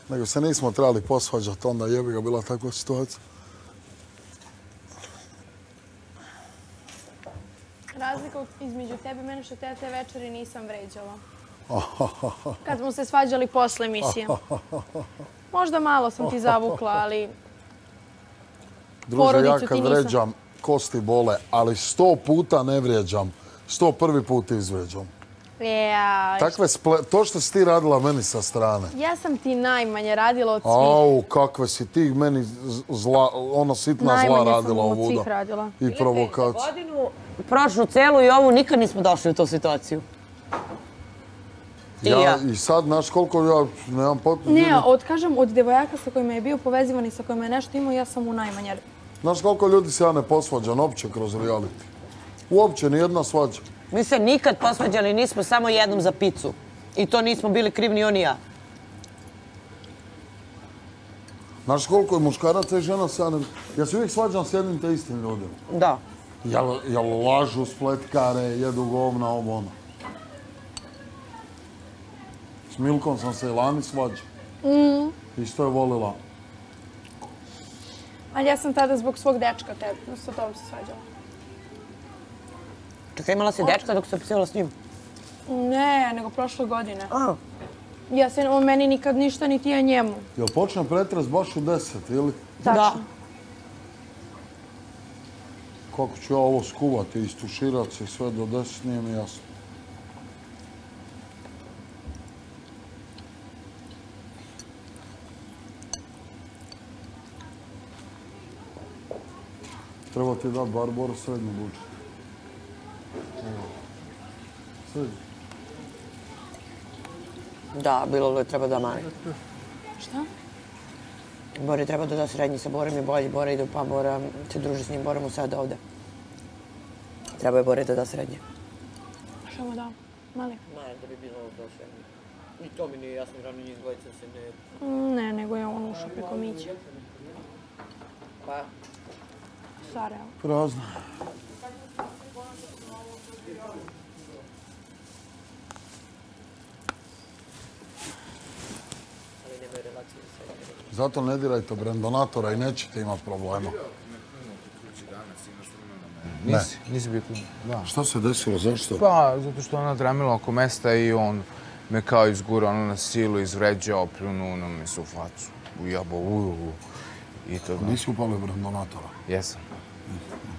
Nego se nismo trebali posvađati, onda jebi ga bila takva situacija. Razlika između tebe i mene što te večeri nisam vređala. Kad smo se svađali posle emisije. Možda malo sam ti zavukla, ali Druže, ja kad vređam, kosti bole, ali 100 puta ne vrijeđam. 101. put izvrijeđam. To što si ti radila meni sa strane. Ja sam ti najmanje radila od svih. Au, kakve si ti meni ona sitna zla radila ovuda. Najmanje sam od svih radila. I provokaciju. Za godinu prošlu celu i ovu nikad nismo došli u tu situaciju. I sad, znaš koliko ja nemam potpuno... Ne, kažem, od devojaka sa kojima je bio povezivan i sa kojima je nešto imao, ja sam u najmanje. Znaš koliko ljudi se ja ne posvađam uopće kroz reality? Uopće, nijedna svađa. Mi se nikad posvađali nismo, samo jednom za picu. I to nismo bili krivi ni on i ja. Znaš koliko je muškaraca i žena se... Ja se uvijek svađam s jednim te istim ljudima. Da. Jel lažu, spletkare, jedu govna, ovo ono. S Milkom sam se i lani svađao. Isto je volila. Ali ja sam tada zbog svog dečka tebi, sa tobom se svađala. Čekaj, imala si dečka dok se opisivala s njim? Ne, nego prošle godine. On meni nikad ništa, niti ja njemu. Jel počne pretres baš u 10, ili? Tačno. Kako ću ja ovo skuvati, istuširati se sve do 10, nije mi jasno. Treba ti dati Barboru srednju buču. Srednju. Da, bilo je treba da mani. Šta? Bori treba da da srednji, sa Borem je bolji. Bora ide pa Bora se druži s njim, Bora mu sad ovde. Treba je Bori da da srednje. Šta mu dao? Mali? Mali, da bi bilo da srednje. I to mi nije jasno, rano njih dvojica se ne... Ne, nego je on ušao preko Mića. Pa... Sarajevo. Prazno. Zato ne dirajte brandonatora i nećete imati problema. Nisi bio klima. Šta se desilo, zašto? Pa, zato što ona dramila oko mesta i on me kao izgurao na silu, izvređao, pljunuo me se u facu. Ujabo, i to da. Nisi upalio brandonatora? Jesam.